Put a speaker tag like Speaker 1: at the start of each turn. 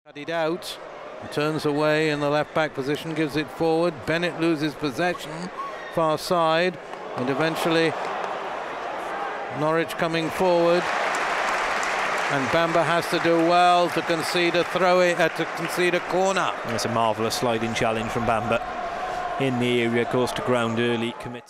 Speaker 1: It out, turns away in the left back position, gives it forward. Bennett loses possession, far side, and eventually Norwich coming forward. And Bamba has to do well to concede a to concede a corner.
Speaker 2: It's a marvellous sliding challenge from Bamba in the area, goes to ground early, commits.